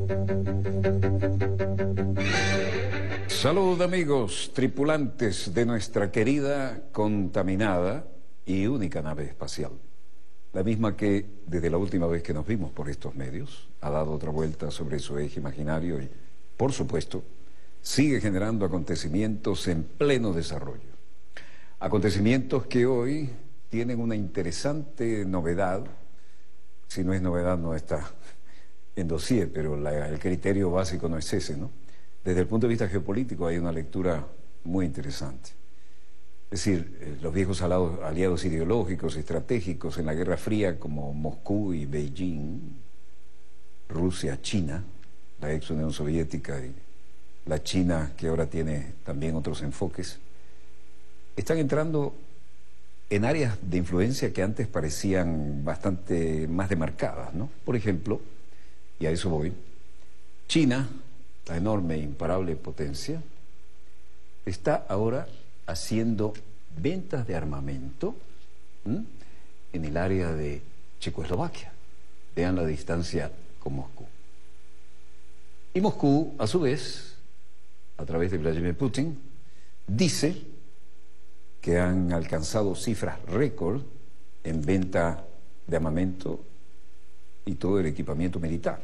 Salud amigos, tripulantes de nuestra querida, contaminada y única nave espacial. La misma que, desde la última vez que nos vimos por estos medios, ha dado otra vuelta sobre su eje imaginario y, por supuesto, sigue generando acontecimientos en pleno desarrollo. Acontecimientos que hoy tienen una interesante novedad. Si no es novedad, no está en dossier, pero el criterio básico no es ese, ¿no? Desde el punto de vista geopolítico hay una lectura muy interesante. Es decir, los viejos aliados ideológicos, estratégicos en la Guerra Fría, como Moscú y Beijing, Rusia, China, la ex Unión Soviética y la China que ahora tiene también otros enfoques, están entrando en áreas de influencia que antes parecían bastante más demarcadas, ¿no? Por ejemplo, y a eso voy, China, la enorme e imparable potencia, está ahora haciendo ventas de armamento en el área de Checoslovaquia. Vean la distancia con Moscú. Y Moscú, a su vez, a través de Vladimir Putin, dice que han alcanzado cifras récord en venta de armamento y todo el equipamiento militar.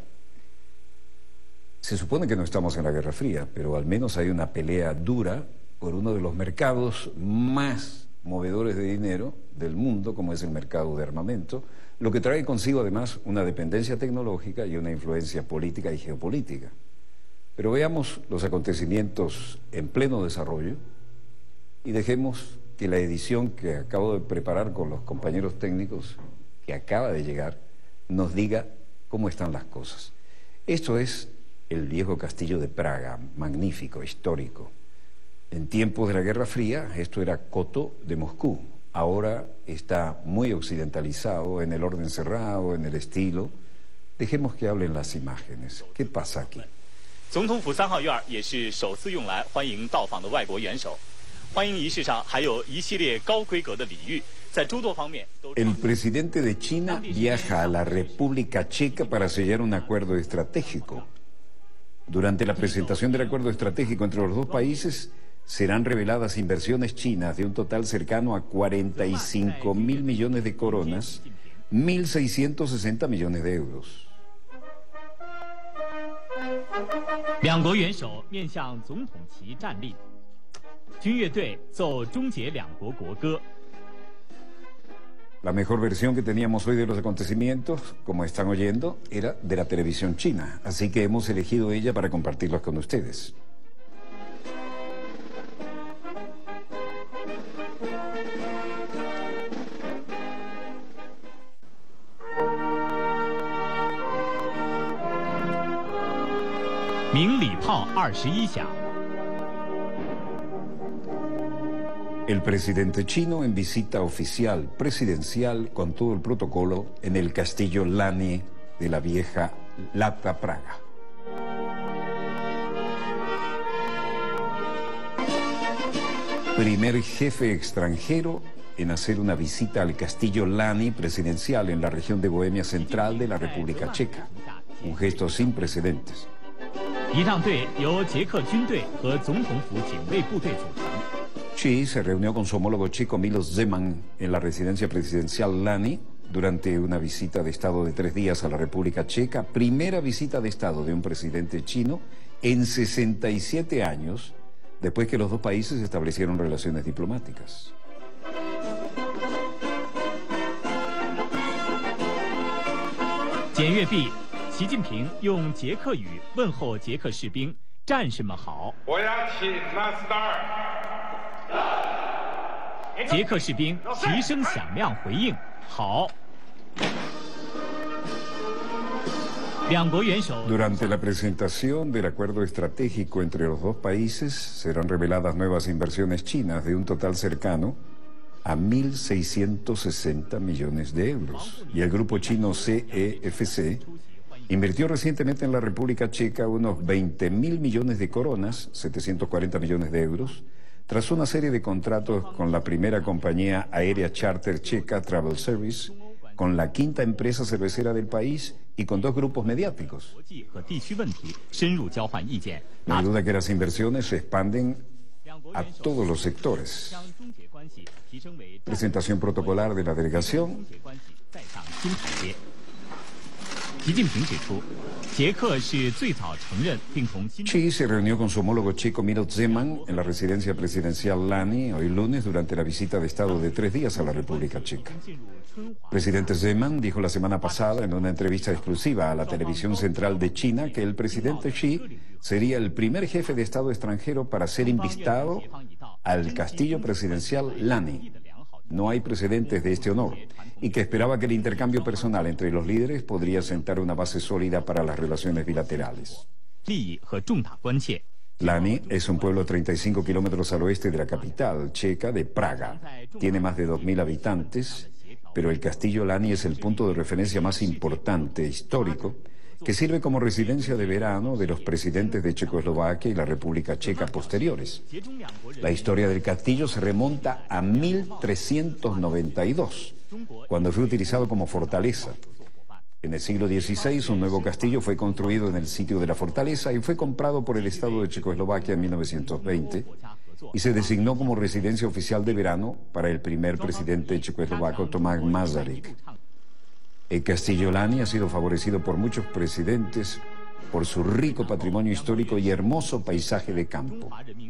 Se supone que no estamos en la Guerra Fría, pero al menos hay una pelea dura por uno de los mercados más movedores de dinero del mundo, como es el mercado de armamento, lo que trae consigo además una dependencia tecnológica y una influencia política y geopolítica. Pero veamos los acontecimientos en pleno desarrollo y dejemos que la edición que acabo de preparar con los compañeros técnicos, que acaba de llegar, nos diga cómo están las cosas. Esto es el viejo castillo de Praga, magnífico, histórico. En tiempos de la Guerra Fría, esto era Koto de Moscú. Ahora está muy occidentalizado, en el orden cerrado, en el estilo. Dejemos que hablen las imágenes. ¿Qué pasa aquí? 总统府3号院也是首次用来欢迎到访的外国元首。欢迎仪式上还有一系列高规格的礼遇，在诸多方面都。 El presidente de China viaja a la República Checa para sellar un acuerdo estratégico. Durante la presentación del acuerdo estratégico entre los dos países, serán reveladas inversiones chinas de un total cercano a 45.000 millones de coronas, 1.660 millones de euros. 两国元首面向总统旗站立，军乐队奏终结两国国歌。 La mejor versión que teníamos hoy de los acontecimientos, como están oyendo, era de la televisión china, así que hemos elegido ella para compartirlos con ustedes. El presidente chino en visita oficial presidencial con todo el protocolo en el castillo Lani de la vieja Lata Praga. Primer jefe extranjero en hacer una visita al castillo Lani presidencial en la región de Bohemia Central de la República Checa. Un gesto sin precedentes. Xi se reunió con su homólogo checo Miloš Zeman en la residencia presidencial Lani durante una visita de Estado de 3 días a la República Checa, primera visita de Estado de un presidente chino en 67 años, después que los dos países establecieron relaciones diplomáticas. Durante la presentación del acuerdo estratégico entre los dos países serán reveladas nuevas inversiones chinas de un total cercano a 1.660 millones de euros. Y el grupo chino CEFC invirtió recientemente en la República Checa unos 20.000 millones de coronas, 740 millones de euros, tras una serie de contratos con la primera compañía aérea charter checa Travel Service con la quinta empresa cervecera del país y con 2 grupos mediáticos. No hay duda que las inversiones se expanden a todos los sectores. Presentación protocolar de la delegación. Xi se reunió con su homólogo checo Miloš Zeman en la residencia presidencial Lani hoy lunes durante la visita de Estado de 3 días a la República Checa. El presidente Zeman dijo la semana pasada en una entrevista exclusiva a la televisión central de China que el presidente Xi sería el primer jefe de Estado extranjero para ser invitado al castillo presidencial Lani. No hay precedentes de este honor y que esperaba que el intercambio personal entre los líderes podría sentar una base sólida para las relaciones bilaterales. Lani es un pueblo a 35 kilómetros al oeste de la capital checa de Praga. Tiene más de 2.000 habitantes, pero el castillo Lani es el punto de referencia más importante, histórico, que sirve como residencia de verano de los presidentes de Checoslovaquia y la República Checa posteriores. La historia del castillo se remonta a 1392, cuando fue utilizado como fortaleza. En el siglo XVI, un nuevo castillo fue construido en el sitio de la fortaleza y fue comprado por el Estado de Checoslovaquia en 1920 y se designó como residencia oficial de verano para el primer presidente checoslovaco, Tomáš Masaryk. El castillo Lani ha sido favorecido por muchos presidentes por su rico patrimonio histórico y hermoso paisaje de campo.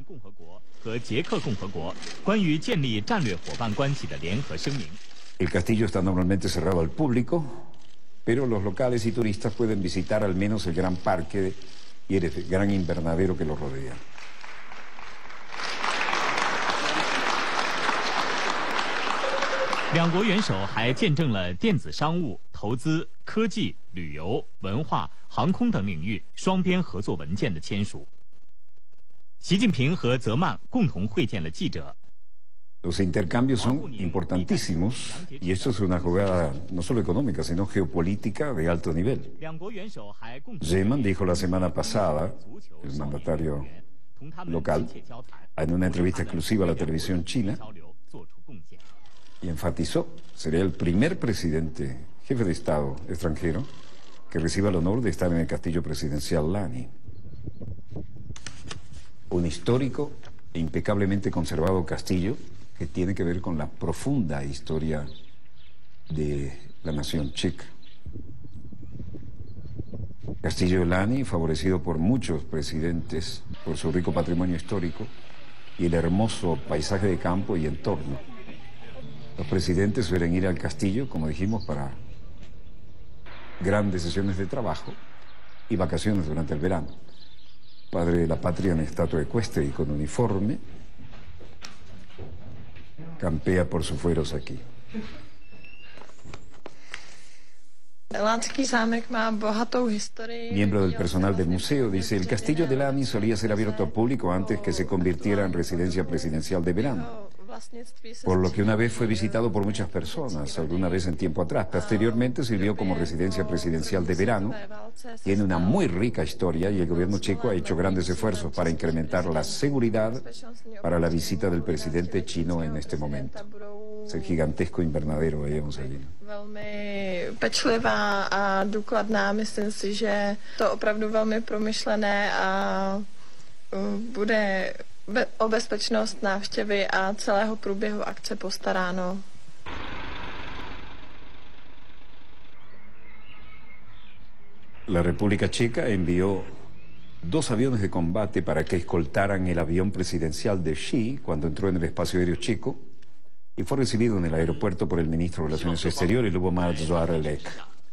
El castillo está normalmente cerrado al público, pero los locales y turistas pueden visitar al menos el gran parque y el gran invernadero que lo rodea. Los intercambios son importantísimos y esto es una jugada no solo económica, sino geopolítica de alto nivel. Zeman dijo la semana pasada, el mandatario local, en una entrevista exclusiva a la televisión china, y enfatizó, sería el primer presidente, jefe de Estado extranjero, que reciba el honor de estar en el castillo presidencial Lani. Un histórico e impecablemente conservado castillo que tiene que ver con la profunda historia de la nación checa. Castillo Lani, favorecido por muchos presidentes por su rico patrimonio histórico y el hermoso paisaje de campo y entorno. Los presidentes suelen ir al castillo, como dijimos, para grandes sesiones de trabajo y vacaciones durante el verano. Padre de la patria en estatua ecuestre y con uniforme, campea por sus fueros aquí. Miembro del personal del museo dice, el castillo de Lani solía ser abierto al público antes que se convirtiera en residencia presidencial de verano, por lo que una vez fue visitado por muchas personas, alguna vez en tiempo atrás. Posteriormente sirvió como residencia presidencial de verano. Tiene una muy rica historia y el gobierno checo ha hecho grandes esfuerzos para incrementar la seguridad para la visita del presidente chino en este momento. Es el gigantesco invernadero, veíamos allí. Velmi pečlivá a důkladná, myslím si, že to opravdu velmi promyšlené a bude o bezpečnost návštěvy a celého průběhu akce postaráno. La República Checa envió 2 aviones de combate para que escoltaran el avión presidencial de Xi cuando entró en el espacio aéreo checo y fue recibido en el aeropuerto por el ministro de Relaciones Exteriores, Lubomir Zaorálek.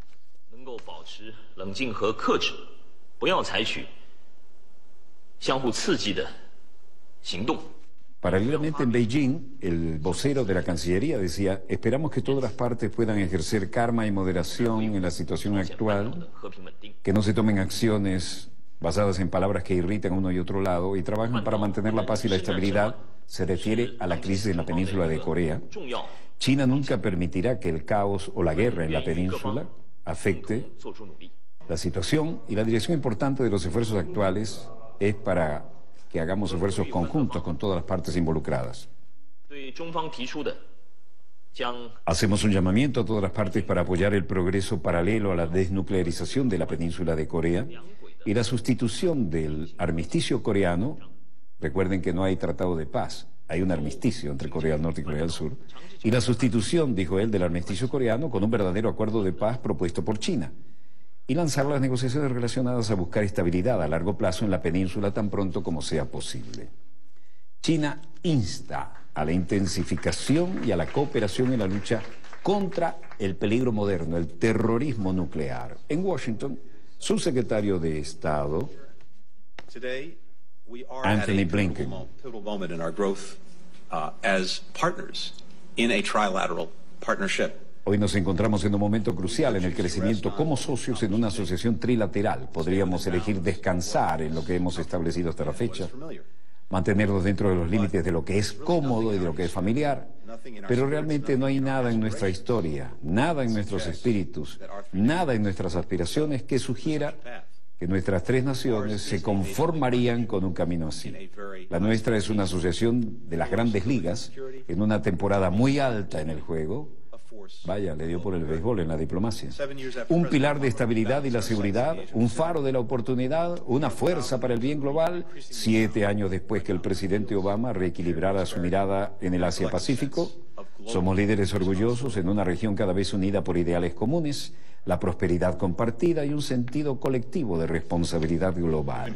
Paralelamente en Beijing, el vocero de la Cancillería decía, esperamos que todas las partes puedan ejercer calma y moderación en la situación actual, que no se tomen acciones basadas en palabras que irritan a uno y otro lado y trabajen para mantener la paz y la estabilidad. Se refiere a la crisis en la península de Corea. China nunca permitirá que el caos o la guerra en la península afecte la situación y la dirección importante de los esfuerzos actuales es para que hagamos esfuerzos conjuntos con todas las partes involucradas. Hacemos un llamamiento a todas las partes para apoyar el progreso paralelo a la desnuclearización de la península de Corea y la sustitución del armisticio coreano. Recuerden que no hay tratado de paz, hay un armisticio entre Corea del Norte y Corea del Sur. Y la sustitución, dijo él, del armisticio coreano con un verdadero acuerdo de paz propuesto por China. Y lanzar las negociaciones relacionadas a buscar estabilidad a largo plazo en la península tan pronto como sea posible. China insta a la intensificación y a la cooperación en la lucha contra el peligro moderno, el terrorismo nuclear. En Washington, su secretario de Estado, Anthony Blinken, hoy nos encontramos en un momento crucial en el crecimiento como socios en una asociación trilateral. Podríamos elegir descansar en lo que hemos establecido hasta la fecha, mantenernos dentro de los límites de lo que es cómodo y de lo que es familiar, pero realmente no hay nada en nuestra historia, nada en nuestros espíritus, nada en nuestras aspiraciones que sugiera que nuestras tres naciones se conformarían con un camino así. La nuestra es una asociación de las grandes ligas en una temporada muy alta en el juego. Vaya, le dio por el béisbol en la diplomacia. Un pilar de estabilidad y la seguridad, un faro de la oportunidad, una fuerza para el bien global. 7 años después que el presidente Obama reequilibrara su mirada en el Asia-Pacífico, somos líderes orgullosos en una región cada vez unida por ideales comunes, la prosperidad compartida y un sentido colectivo de responsabilidad global.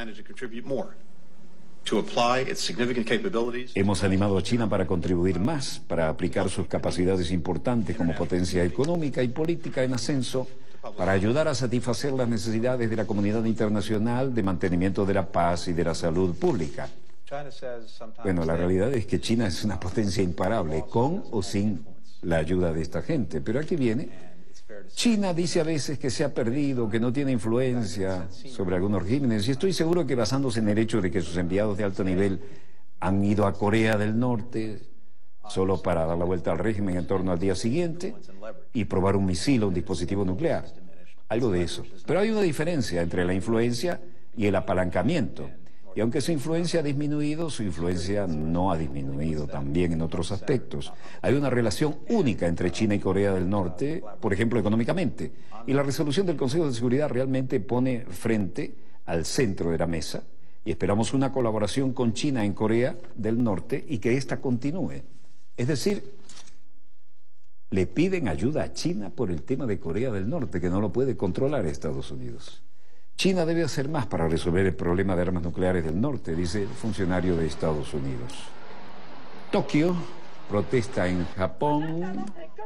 Hemos animado a China para contribuir más, para aplicar sus capacidades importantes como potencia económica y política en ascenso, para ayudar a satisfacer las necesidades de la comunidad internacional de mantenimiento de la paz y de la salud pública. Bueno, la realidad es que China es una potencia imparable, con o sin la ayuda de esta gente. Pero aquí viene. China dice a veces que se ha perdido, que no tiene influencia sobre algunos regímenes, y estoy seguro que basándose en el hecho de que sus enviados de alto nivel han ido a Corea del Norte solo para dar la vuelta al régimen en torno al día siguiente y probar un misil o un dispositivo nuclear. Algo de eso. Pero hay una diferencia entre la influencia y el apalancamiento. Y aunque su influencia ha disminuido, su influencia no ha disminuido también en otros aspectos. Hay una relación única entre China y Corea del Norte, por ejemplo, económicamente. Y la resolución del Consejo de Seguridad realmente pone frente al centro de la mesa y esperamos una colaboración con China en Corea del Norte y que ésta continúe. Es decir, le piden ayuda a China por el tema de Corea del Norte, que no lo puede controlar Estados Unidos. China debe hacer más para resolver el problema de armas nucleares del norte, dice el funcionario de Estados Unidos. Tokio protesta en Japón.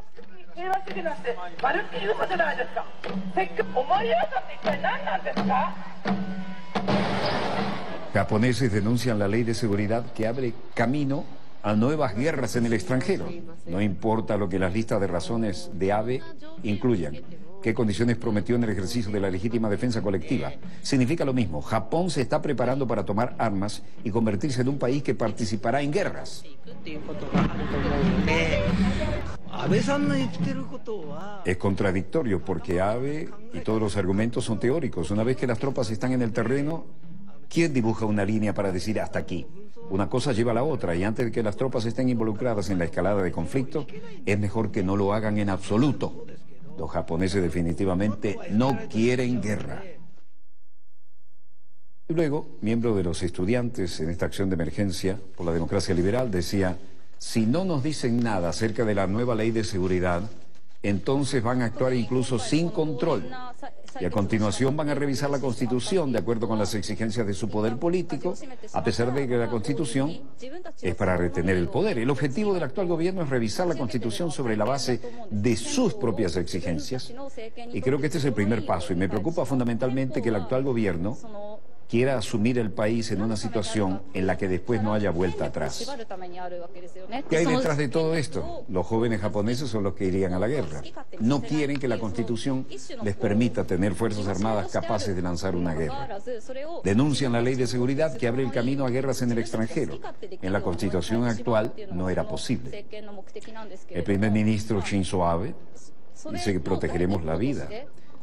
Japoneses denuncian la ley de seguridad que abre camino a nuevas guerras en el extranjero. No importa lo que las listas de razones de Abe incluyan. ¿Qué condiciones prometió en el ejercicio de la legítima defensa colectiva? Significa lo mismo. Japón se está preparando para tomar armas y convertirse en un país que participará en guerras. Es contradictorio porque Abe y todos los argumentos son teóricos. Una vez que las tropas están en el terreno, ¿quién dibuja una línea para decir hasta aquí? Una cosa lleva a la otra y antes de que las tropas estén involucradas en la escalada de conflicto, es mejor que no lo hagan en absoluto. Los japoneses definitivamente no quieren guerra. Y luego, miembro de los estudiantes en esta acción de emergencia por la democracia liberal, decía, si no nos dicen nada acerca de la nueva ley de seguridad, entonces van a actuar incluso sin control. Y a continuación van a revisar la Constitución de acuerdo con las exigencias de su poder político, a pesar de que la Constitución es para retener el poder. El objetivo del actual gobierno es revisar la Constitución sobre la base de sus propias exigencias. Y creo que este es el primer paso. Y me preocupa fundamentalmente que el actual gobierno quiera asumir el país en una situación en la que después no haya vuelta atrás. ¿Qué hay detrás de todo esto? Los jóvenes japoneses son los que irían a la guerra. No quieren que la Constitución les permita tener fuerzas armadas capaces de lanzar una guerra. Denuncian la ley de seguridad que abre el camino a guerras en el extranjero. En la Constitución actual no era posible. El primer ministro Shinzo Abe dice que protegeremos la vida.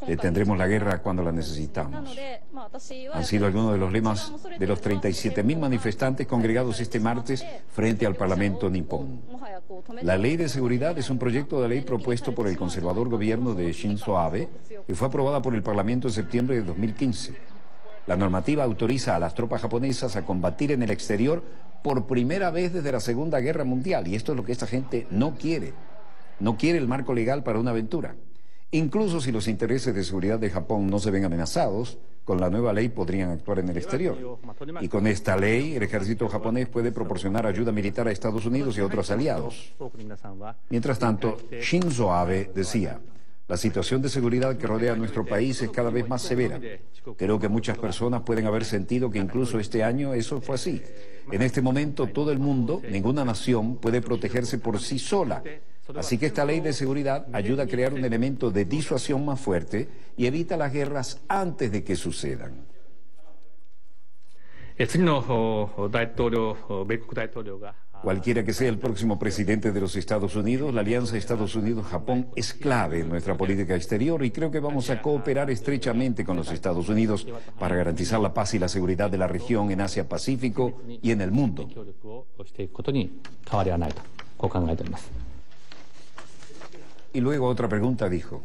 Detendremos la guerra cuando la necesitamos. Han sido algunos de los lemas de los 37.000 manifestantes congregados este martes frente al Parlamento nipón. La Ley de Seguridad es un proyecto de ley propuesto por el conservador gobierno de Shinzo Abe y fue aprobada por el Parlamento en septiembre de 2015. La normativa autoriza a las tropas japonesas a combatir en el exterior por primera vez desde la Segunda Guerra Mundial, y esto es lo que esta gente no quiere. No quiere el marco legal para una aventura. Incluso si los intereses de seguridad de Japón no se ven amenazados, con la nueva ley podrían actuar en el exterior. Y con esta ley, el ejército japonés puede proporcionar ayuda militar a Estados Unidos y a otros aliados. Mientras tanto, Shinzo Abe decía: la situación de seguridad que rodea a nuestro país es cada vez más severa. Creo que muchas personas pueden haber sentido que incluso este año eso fue así. En este momento, todo el mundo, ninguna nación, puede protegerse por sí sola. Así que esta ley de seguridad ayuda a crear un elemento de disuasión más fuerte y evita las guerras antes de que sucedan. Cualquiera que sea el próximo presidente de los Estados Unidos, la alianza Estados Unidos-Japón es clave en nuestra política exterior y creo que vamos a cooperar estrechamente con los Estados Unidos para garantizar la paz y la seguridad de la región en Asia-Pacífico y en el mundo. Y luego otra pregunta dijo: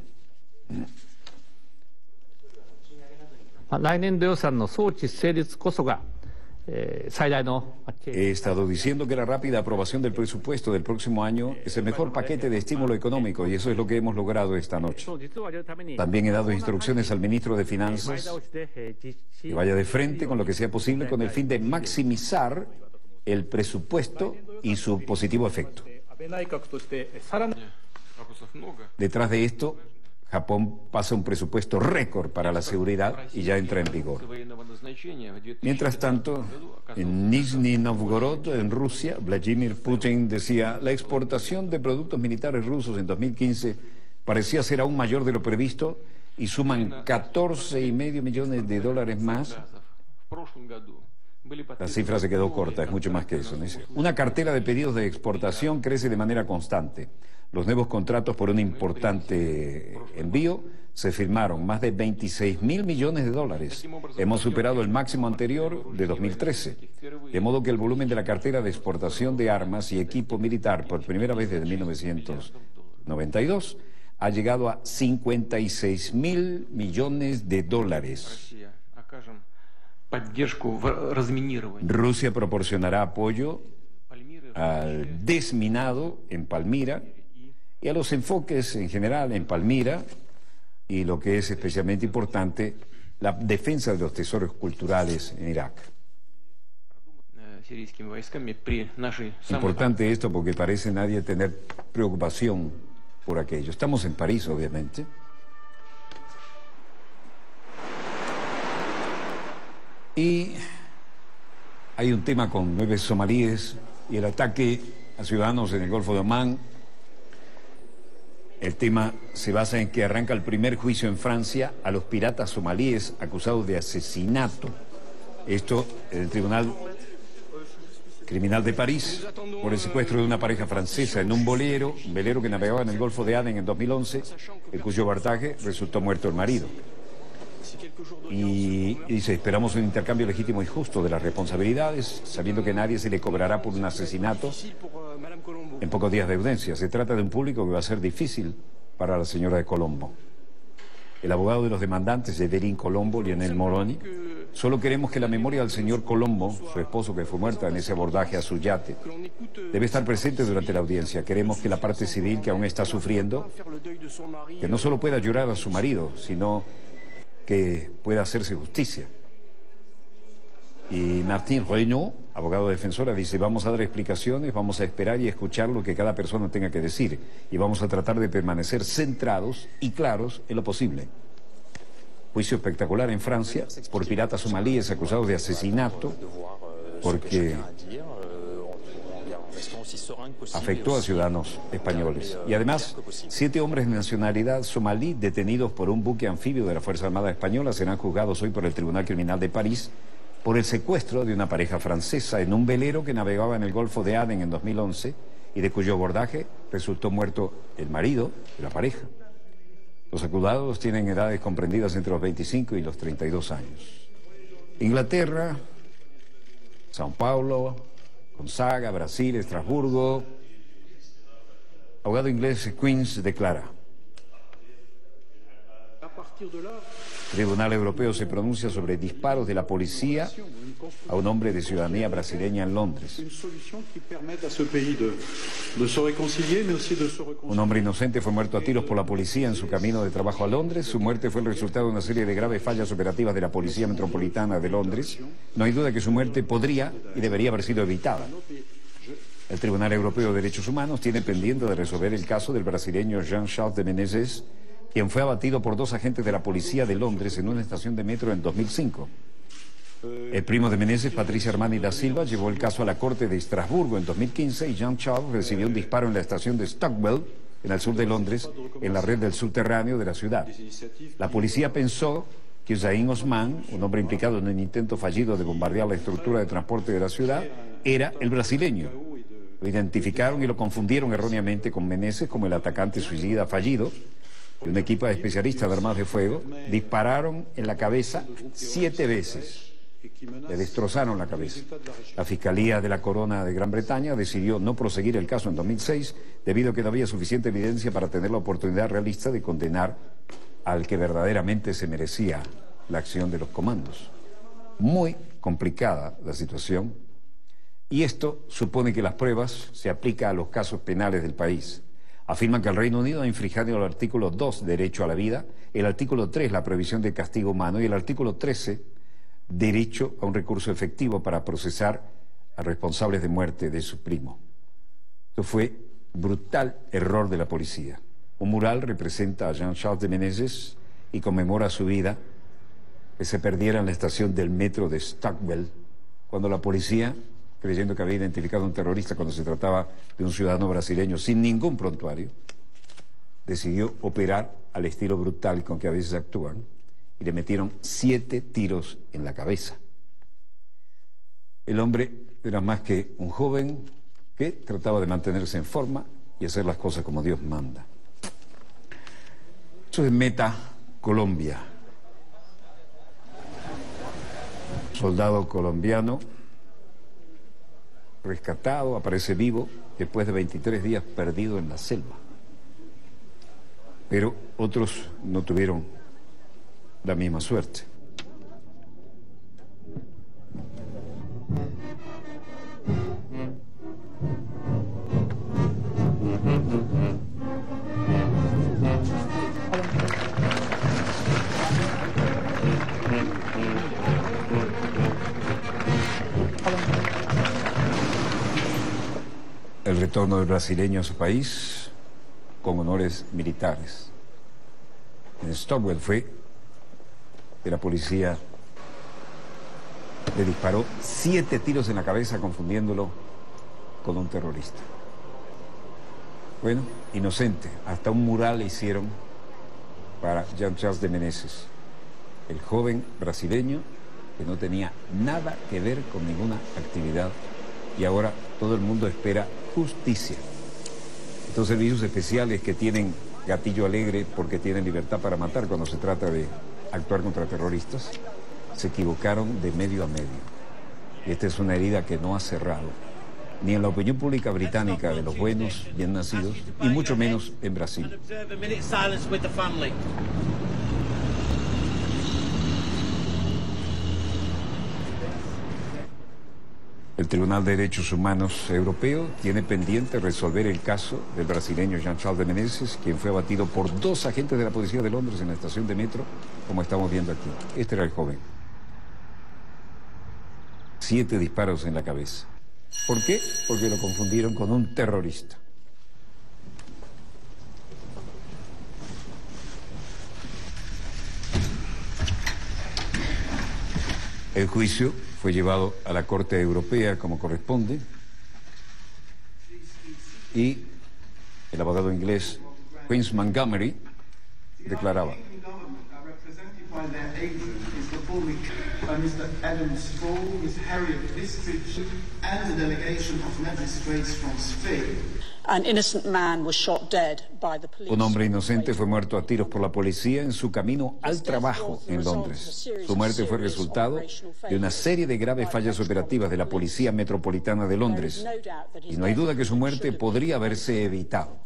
he estado diciendo que la rápida aprobación del presupuesto del próximo año es el mejor paquete de estímulo económico y eso es lo que hemos logrado esta noche. También he dado instrucciones al ministro de Finanzas que vaya de frente con lo que sea posible con el fin de maximizar el presupuesto y su positivo efecto. Detrás de esto, Japón pasa un presupuesto récord para la seguridad y ya entra en vigor. Mientras tanto, en Nizhny Novgorod, en Rusia, Vladimir Putin decía: la exportación de productos militares rusos en 2015 parecía ser aún mayor de lo previsto y suman $14,5 millones más. La cifra se quedó corta, es mucho más que eso. Una cartera de pedidos de exportación crece de manera constante. Los nuevos contratos por un importante envío se firmaron, más de $26,000 millones. Hemos superado el máximo anterior de 2013. De modo que el volumen de la cartera de exportación de armas y equipo militar por primera vez desde 1992 ha llegado a $56,000 millones. Rusia proporcionará apoyo al desminado en Palmira y a los enfoques en general en Palmira y, lo que es especialmente importante, la defensa de los tesoros culturales en Irak. Importante esto porque parece nadie tener preocupación por aquello. Estamos en París, obviamente. Y hay un tema con 9 somalíes y el ataque a ciudadanos en el Golfo de Omán. El tema se basa en que arranca el primer juicio en Francia a los piratas somalíes acusados de asesinato. Esto en el Tribunal Criminal de París, por el secuestro de una pareja francesa en un velero que navegaba en el Golfo de Adén en 2011, en cuyo abordaje resultó muerto el marido. Y dice: esperamos un intercambio legítimo y justo de las responsabilidades, sabiendo que nadie se le cobrará por un asesinato en pocos días de audiencia. Se trata de un público que va a ser difícil para la señora de Colombo. El abogado de los demandantes, Evelyn Colombo, Lionel Moroni: solo queremos que la memoria del señor Colombo, su esposo que fue muerta en ese abordaje a su yate, debe estar presente durante la audiencia. Queremos que la parte civil que aún está sufriendo, que no solo pueda llorar a su marido, sino que pueda hacerse justicia. Y Martín Renaud, abogado defensora, dice: vamos a dar explicaciones, vamos a esperar y escuchar lo que cada persona tenga que decir y vamos a tratar de permanecer centrados y claros en lo posible. Juicio espectacular en Francia por piratas somalíes acusados de asesinato porque afectó a ciudadanos españoles. Y además, 7 hombres de nacionalidad somalí detenidos por un buque anfibio de la Fuerza Armada Española serán juzgados hoy por el Tribunal Criminal de París por el secuestro de una pareja francesa en un velero que navegaba en el Golfo de Adén en 2011 y de cuyo abordaje resultó muerto el marido de la pareja. Los acusados tienen edades comprendidas entre los 25 y los 32 años. Inglaterra, São Paulo, Gonzaga, Brasil, Estrasburgo. Abogado inglés Queens declara: Tribunal Europeo se pronuncia sobre disparos de la policía a un hombre de ciudadanía brasileña en Londres. Un hombre inocente fue muerto a tiros por la policía en su camino de trabajo a Londres. Su muerte fue el resultado de una serie de graves fallas operativas de la Policía Metropolitana de Londres. No hay duda que su muerte podría y debería haber sido evitada. El Tribunal Europeo de Derechos Humanos tiene pendiente de resolver el caso del brasileño Jean-Charles de Menezes, quien fue abatido por 2 agentes de la policía de Londres en una estación de metro en 2005. El primo de Menezes, Patricia Armani da Silva, llevó el caso a la Corte de Estrasburgo en 2015 y Jean-Charles recibió un disparo en la estación de Stockwell, en el sur de Londres, en la red del subterráneo de la ciudad. La policía pensó que Zain Osman, un hombre implicado en un intento fallido de bombardear la estructura de transporte de la ciudad, era el brasileño. Lo identificaron y lo confundieron erróneamente con Menezes como el atacante suicida fallido. Un equipo de especialistas de armas de fuego dispararon en la cabeza 7 veces. Le destrozaron la cabeza. La Fiscalía de la Corona de Gran Bretaña decidió no proseguir el caso en 2006 debido a que no había suficiente evidencia para tener la oportunidad realista de condenar al que verdaderamente se merecía la acción de los comandos. Muy complicada la situación, y esto supone que las pruebas se aplican a los casos penales del país. Afirman que el Reino Unido ha infringido el artículo 2, derecho a la vida, el artículo 3, la prohibición de castigo humano, y el artículo 13, derecho a un recurso efectivo para procesar a responsables de muerte de su primo. Esto fue brutal error de la policía. Un mural representa a Jean-Charles de Menezes y conmemora su vida, que se perdiera en la estación del metro de Stockwell, cuando la policía, creyendo que había identificado a un terrorista cuando se trataba de un ciudadano brasileño sin ningún prontuario, decidió operar al estilo brutal con que a veces actúan y le metieron 7 tiros en la cabeza. El hombre era más que un joven que trataba de mantenerse en forma y hacer las cosas como Dios manda. Eso es Meta, Colombia. Soldado colombiano rescatado, aparece vivo después de 23 días perdido en la selva. Pero otros no tuvieron la misma suerte. El retorno del brasileño a su país con honores militares. En Stockwell fue que la policía le disparó 7 tiros en la cabeza confundiéndolo con un terrorista. Bueno, inocente. Hasta un mural le hicieron para Jean-Charles de Menezes, el joven brasileño que no tenía nada que ver con ninguna actividad, y ahora todo el mundo espera justicia. Estos servicios especiales que tienen gatillo alegre porque tienen libertad para matar cuando se trata de actuar contra terroristas, se equivocaron de medio a medio. Y esta es una herida que no ha cerrado, ni en la opinión pública británica de los buenos, bien nacidos, y mucho menos en Brasil. El Tribunal de Derechos Humanos Europeo tiene pendiente resolver el caso del brasileño Jean-Charles de Menezes, quien fue abatido por 2 agentes de la policía de Londres en la estación de metro, como estamos viendo aquí. Este era el joven. 7 disparos en la cabeza. ¿Por qué? Porque lo confundieron con un terrorista. El juicio fue llevado a la Corte Europea como corresponde y el abogado inglés Queens Montgomery declaraba: Un hombre inocente fue muerto a tiros por la policía en su camino al trabajo en Londres. Su muerte fue resultado de una serie de graves fallas operativas de la Policía Metropolitana de Londres. Y no hay duda que su muerte podría haberse evitado.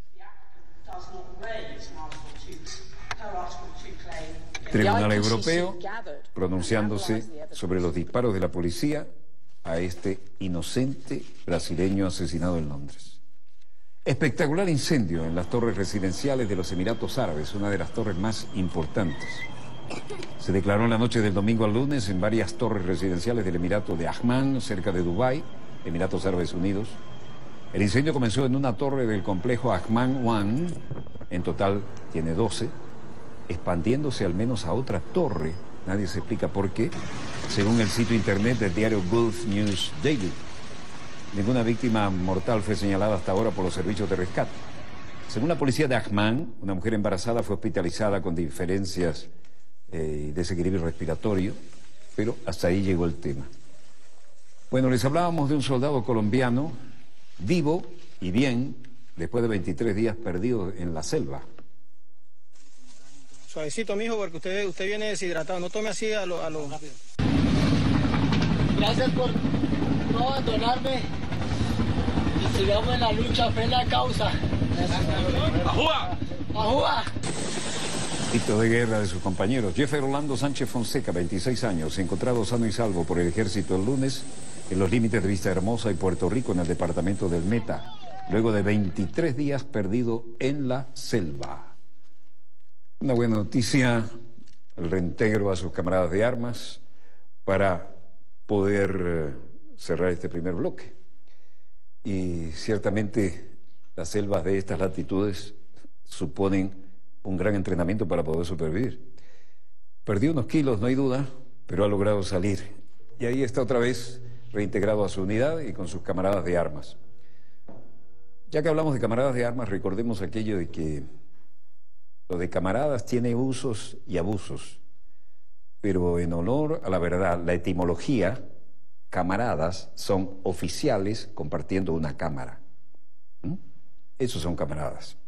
Tribunal Europeo, pronunciándose sobre los disparos de la policía a este inocente brasileño asesinado en Londres. Espectacular incendio en las torres residenciales de los Emiratos Árabes, una de las torres más importantes. Se declaró en la noche del domingo al lunes en varias torres residenciales del Emirato de Ajman, cerca de Dubái, Emiratos Árabes Unidos. El incendio comenzó en una torre del complejo Ajman One, en total tiene 12, expandiéndose al menos a otra torre. Nadie se explica por qué, según el sitio internet del diario Gulf News Daily. Ninguna víctima mortal fue señalada hasta ahora por los servicios de rescate. Según la policía de Ajman, una mujer embarazada fue hospitalizada con diferencias y desequilibrio respiratorio, pero hasta ahí llegó el tema. Bueno, les hablábamos de un soldado colombiano vivo y bien después de 23 días perdido en la selva. Suavecito, mijo, porque usted viene deshidratado. No tome así a lo... Gracias por no abandonarme. Y sigamos en la lucha, fe en la causa. ¡Ajúa! ¡Ajúa! Grito de guerra de sus compañeros. Jeffer Orlando Sánchez Fonseca, 26 años, encontrado sano y salvo por el ejército el lunes en los límites de Vista Hermosa y Puerto Rico, en el departamento del Meta, luego de 23 días perdido en la selva. Una buena noticia, el reintegro a sus camaradas de armas para poder cerrar este primer bloque. Y ciertamente las selvas de estas latitudes suponen un gran entrenamiento para poder supervivir. Perdió unos kilos, no hay duda, pero ha logrado salir. Y ahí está otra vez reintegrado a su unidad y con sus camaradas de armas. Ya que hablamos de camaradas de armas, recordemos aquello de que lo de camaradas tiene usos y abusos, pero en honor a la verdad, la etimología, camaradas son oficiales compartiendo una cámara. Esos son camaradas.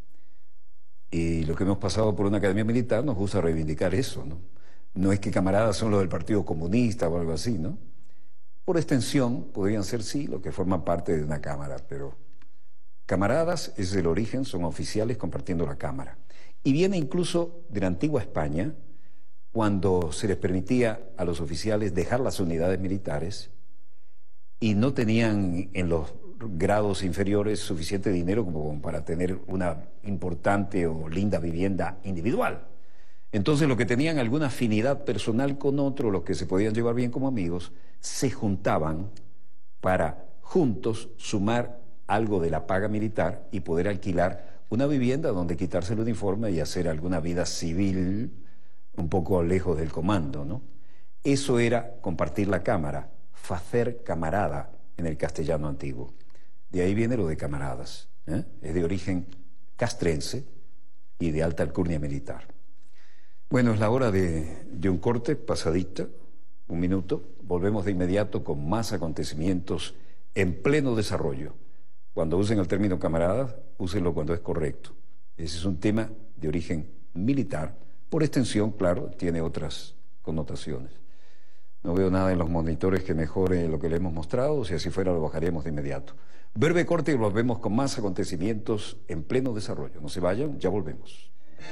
Y lo que hemos pasado por una academia militar nos gusta reivindicar eso, ¿no? No es que camaradas son los del Partido Comunista o algo así, ¿no? Por extensión, podrían ser sí, los que forman parte de una cámara, pero camaradas es el origen, son oficiales compartiendo la cámara. Y viene incluso de la antigua España, cuando se les permitía a los oficiales dejar las unidades militares y no tenían en los grados inferiores suficiente dinero como para tener una importante o linda vivienda individual. Entonces, los que tenían alguna afinidad personal con otro, los que se podían llevar bien como amigos, se juntaban para juntos sumar algo de la paga militar y poder alquilar una vivienda donde quitarse el uniforme y hacer alguna vida civil un poco lejos del comando, ¿no? Eso era compartir la cámara, facer camarada en el castellano antiguo. De ahí viene lo de camaradas, ¿eh? Es de origen castrense y de alta alcurnia militar. Bueno, es la hora de un corte, pasadita, un minuto. Volvemos de inmediato con más acontecimientos en pleno desarrollo. Cuando usen el término camaradas, úsenlo cuando es correcto. Ese es un tema de origen militar. Por extensión, claro, tiene otras connotaciones. No veo nada en los monitores que mejore lo que le hemos mostrado. Si así fuera, lo bajaríamos de inmediato. Breve corte y volvemos con más acontecimientos en pleno desarrollo. No se vayan, ya volvemos.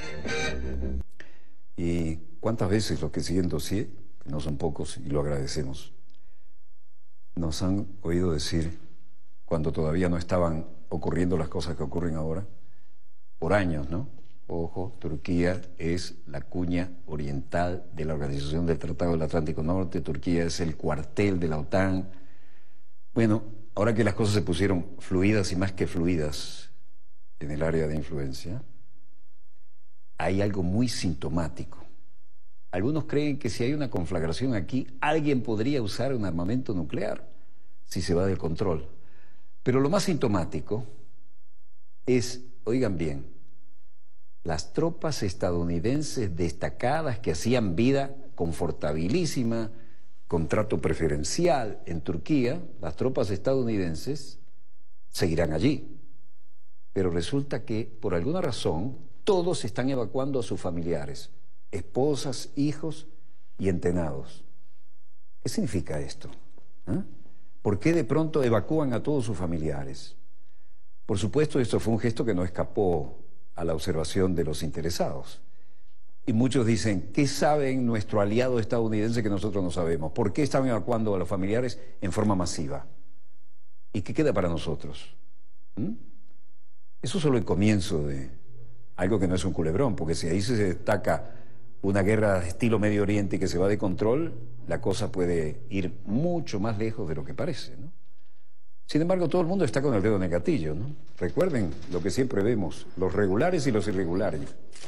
¿Y cuántas veces los que siguen dossier, que no son pocos y lo agradecemos, nos han oído decir, cuando todavía no estaban ocurriendo las cosas que ocurren ahora, por años, ¿no? Ojo, Turquía es la cuña oriental de la Organización del Tratado del Atlántico Norte, Turquía es el cuartel de la OTAN. Bueno, ahora que las cosas se pusieron fluidas y más que fluidas en el área de influencia, hay algo muy sintomático. Algunos creen que si hay una conflagración aquí, alguien podría usar un armamento nuclear si se va del control. Pero lo más sintomático es, oigan bien, las tropas estadounidenses destacadas que hacían vida confortabilísima, contrato preferencial en Turquía, las tropas estadounidenses seguirán allí. Pero resulta que, por alguna razón, todos están evacuando a sus familiares, esposas, hijos y entenados. ¿Qué significa esto? ¿Ah? ¿Por qué de pronto evacúan a todos sus familiares? Por supuesto, esto fue un gesto que no escapó a la observación de los interesados. Y muchos dicen, ¿qué sabe nuestro aliado estadounidense que nosotros no sabemos? ¿Por qué están evacuando a los familiares en forma masiva? ¿Y qué queda para nosotros? Eso es solo el comienzo de algo que no es un culebrón, porque si ahí se destaca una guerra de estilo Medio Oriente que se va de control, la cosa puede ir mucho más lejos de lo que parece, ¿no? Sin embargo, todo el mundo está con el dedo en el gatillo, ¿no? Recuerden lo que siempre vemos, los regulares y los irregulares.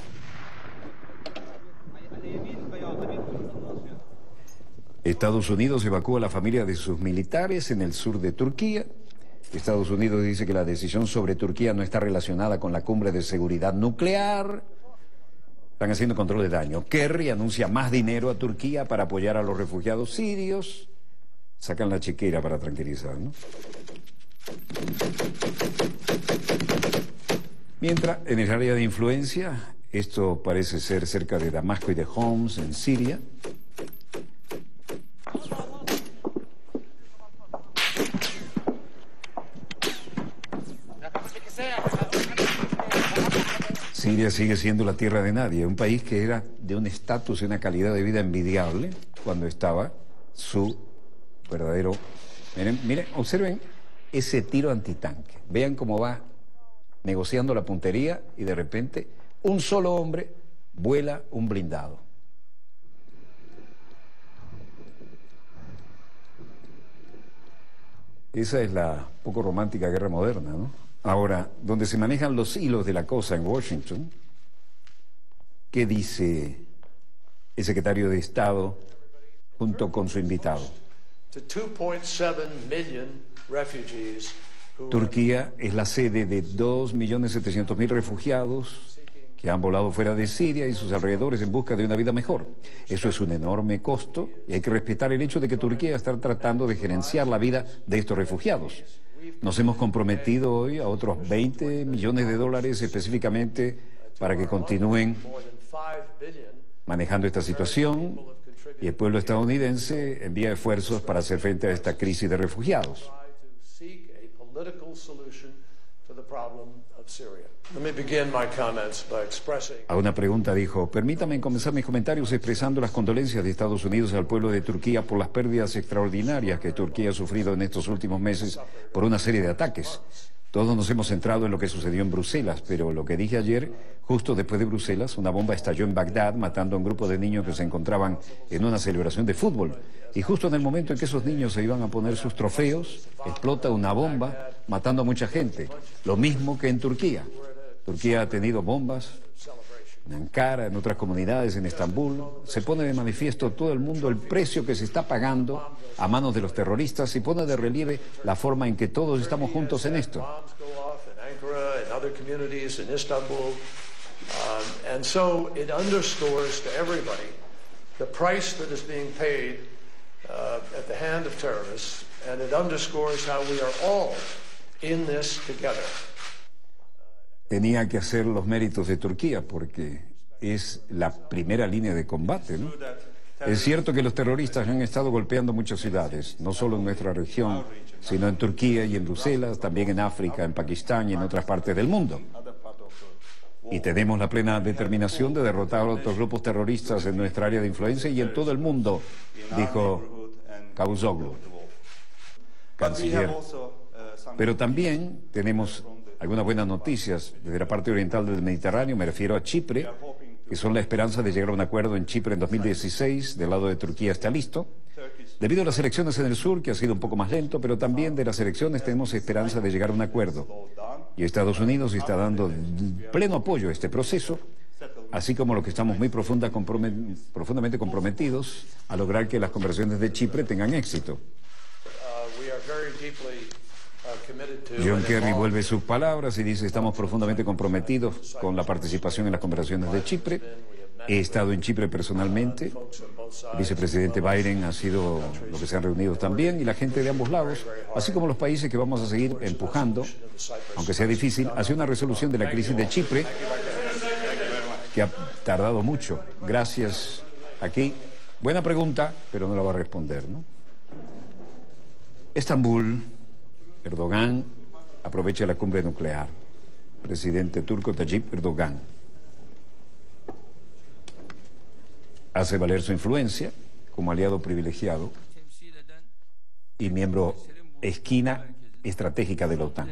Estados Unidos evacúa a la familia de sus militares en el sur de Turquía. Estados Unidos dice que la decisión sobre Turquía no está relacionada con la cumbre de seguridad nuclear. Están haciendo control de daño. Kerry anuncia más dinero a Turquía para apoyar a los refugiados sirios. Sacan la chequera para tranquilizar, ¿no? Mientras, en el área de influencia, esto parece ser cerca de Damasco y de Homs, en Siria. Siria sigue siendo la tierra de nadie, un país que era de un estatus y una calidad de vida envidiable cuando estaba su verdadero... Miren, observen ese tiro antitanque. Vean cómo va negociando la puntería y de repente un solo hombre vuela un blindado. Esa es la poco romántica guerra moderna, ¿no? Ahora, donde se manejan los hilos de la cosa en Washington, ¿qué dice el secretario de Estado junto con su invitado? Turquía es la sede de 2.700.000 refugiados que han volado fuera de Siria y sus alrededores en busca de una vida mejor. Eso es un enorme costo y hay que respetar el hecho de que Turquía está tratando de gerenciar la vida de estos refugiados. Nos hemos comprometido hoy a otros 20 millones de dólares específicamente para que continúen manejando esta situación y el pueblo estadounidense envía esfuerzos para hacer frente a esta crisis de refugiados. A una pregunta dijo, permítame comenzar mis comentarios expresando las condolencias de Estados Unidos al pueblo de Turquía por las pérdidas extraordinarias que Turquía ha sufrido en estos últimos meses por una serie de ataques. Todos nos hemos centrado en lo que sucedió en Bruselas, pero lo que dije ayer, justo después de Bruselas, una bomba estalló en Bagdad, matando a un grupo de niños que se encontraban en una celebración de fútbol. Y justo en el momento en que esos niños se iban a poner sus trofeos, explota una bomba, matando a mucha gente. Lo mismo que en Turquía. Turquía ha tenido bombas en Ankara, en otras comunidades, en Estambul. Se pone de manifiesto todo el mundo el precio que se está pagando a manos de los terroristas y pone de relieve la forma en que todos estamos juntos en esto. Tenía que hacer los méritos de Turquía porque es la primera línea de combate, ¿no? Es cierto que los terroristas han estado golpeando muchas ciudades, no solo en nuestra región, sino en Turquía y en Bruselas, también en África, en Pakistán y en otras partes del mundo. Y tenemos la plena determinación de derrotar a otros grupos terroristas en nuestra área de influencia y en todo el mundo, dijo Cavusoglu, canciller. Pero también tenemos algunas buenas noticias desde la parte oriental del Mediterráneo, me refiero a Chipre, que son la esperanza de llegar a un acuerdo en Chipre en 2016, del lado de Turquía está listo. Debido a las elecciones en el sur, que ha sido un poco más lento, pero también de las elecciones tenemos esperanza de llegar a un acuerdo. Y Estados Unidos está dando pleno apoyo a este proceso, así como lo que estamos muy profundamente comprometidos a lograr que las conversaciones de Chipre tengan éxito. John Kerry vuelve sus palabras y dice, estamos profundamente comprometidos con la participación en las conversaciones de Chipre. He estado en Chipre personalmente. El vicepresidente Biden ha sido lo que se han reunido también, y la gente de ambos lados, así como los países que vamos a seguir empujando, aunque sea difícil, hacia una resolución de la crisis de Chipre, que ha tardado mucho. Gracias. Aquí, buena pregunta, pero no la va a responder, ¿no? Estambul, Erdogan aprovecha la cumbre nuclear. Presidente turco Tayyip Erdogan hace valer su influencia como aliado privilegiado y miembro esquina estratégica de la OTAN.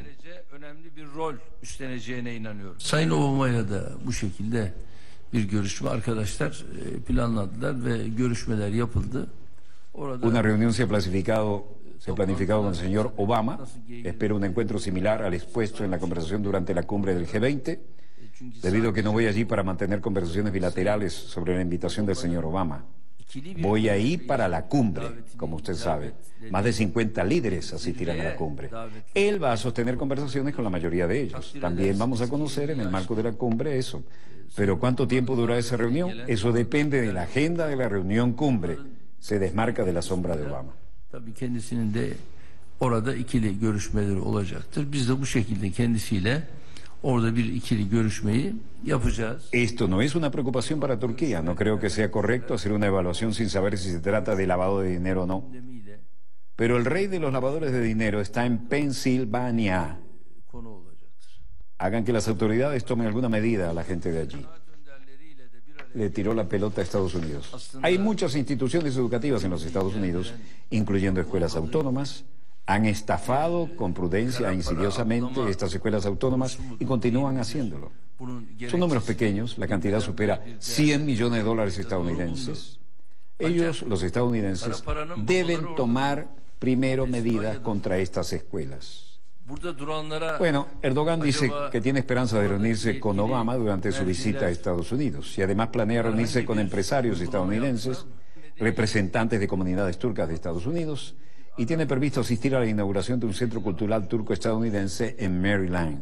Sayın Obama'yla da bu şekilde bir görüşme arkadaşlar planladılar ve görüşmeler yapıldı. Una reunión se ha planificado con el señor Obama. Espero un encuentro similar al expuesto en la conversación durante la cumbre del G20, debido a que no voy allí para mantener conversaciones bilaterales sobre la invitación del señor Obama. Voy ahí para la cumbre, como usted sabe. Más de 50 líderes asistirán a la cumbre. Él va a sostener conversaciones con la mayoría de ellos. También vamos a conocer en el marco de la cumbre eso. Pero ¿cuánto tiempo dura esa reunión? Eso depende de la agenda de la reunión cumbre. Se desmarca de la sombra de Obama. Tabii kendisinin de orada ikili görüşmeleri olacaktır. Biz de bu şekilde kendisiyle orada bir ikili görüşmeyi yapacağız. Esto no es una preocupación para Turquía. No creo que sea correcto hacer una evaluación sin saber si se trata de lavado de dinero o no. Pero el rey de los lavadores de dinero está en Pensilvania. Hagan que las autoridades tomen alguna medida a la gente de allí. Le tiró la pelota a Estados Unidos. Hay muchas instituciones educativas en los Estados Unidos, incluyendo escuelas autónomas. Han estafado con prudencia e insidiosamente estas escuelas autónomas y continúan haciéndolo. Son números pequeños, la cantidad supera $100 millones estadounidenses. Ellos, los estadounidenses, deben tomar primero medidas contra estas escuelas. Bueno, Erdogan dice que tiene esperanza de reunirse con Obama durante su visita a Estados Unidos y además planea reunirse con empresarios estadounidenses, representantes de comunidades turcas de Estados Unidos, y tiene previsto asistir a la inauguración de un centro cultural turco-estadounidense en Maryland.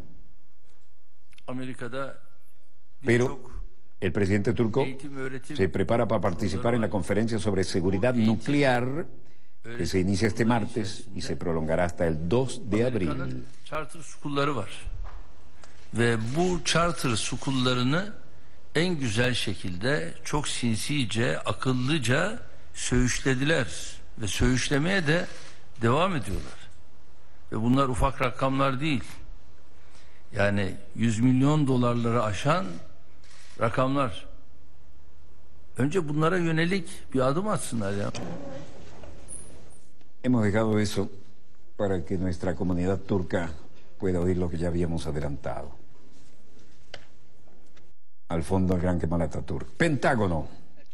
Pero el presidente turco se prepara para participar en la conferencia sobre seguridad nuclear que se inicia este martes y se prolongará hasta el 2 de abril. Charter school'ları var. Ve bu charter school'larını en güzel şekilde, çok sinsice, akıllıca söğüşlediler ve söğüşlemeye de devam ediyorlar. Ve bunlar ufak rakamlar değil. Yani $100 milyon aşan rakamlar. Önce bunlara yönelik bir adım atsınlar ya. Hemos dejado eso para que nuestra comunidad turca pueda oír lo que ya habíamos adelantado. Al fondo, el gran Kemal Atatürk. Pentágono.